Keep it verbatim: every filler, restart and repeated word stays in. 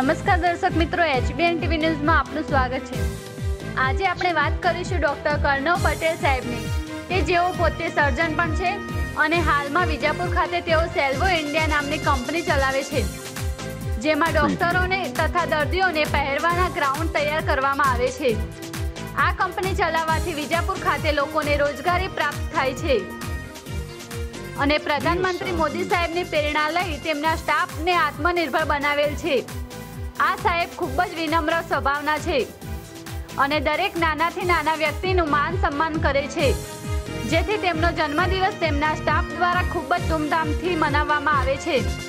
નમસ્કાર દર્શક મિત્રો, એચબીએન ટીવી ન્યૂઝમાં આપનું સ્વાગત છે। આજે આપણે વાત કરીશું ડોક્ટર કર્ણવ પટેલ સાહેબની, કે જેઓ પોતે સર્જન પણ છે અને હાલમાં વિજાપુર ખાતે તેઓ સેલ્વો ઇન્ડિયા નામની કંપની ચલાવે છે, જેમાં ડોક્ટરોને તથા દર્દીઓને પહેરવાના ગ્રાઉન્ડ તૈયાર કરવામાં આવે છે। આ કંપની ચલાવવાથી વિજાપુર ખાતે લોકોને રોજગારી પ્રાપ્ત થાય છે અને પ્રધાનમંત્રી મોદી સાહેબની પ્રેરણા લઈ તેમના સ્ટાફને આત્મનિર્ભર બનાવેલ છે। આ સાહેબ ખૂબ જ વિનમ્ર સ્વભાવના છે અને દરેક નાનાથી નાના વ્યક્તિનું માન સન્માન કરે છે, જેથી તેમનો જન્મદિવસ તેમના સ્ટાફ દ્વારા ખૂબ જ ધૂમધામથી મનાવવામાં આવે છે।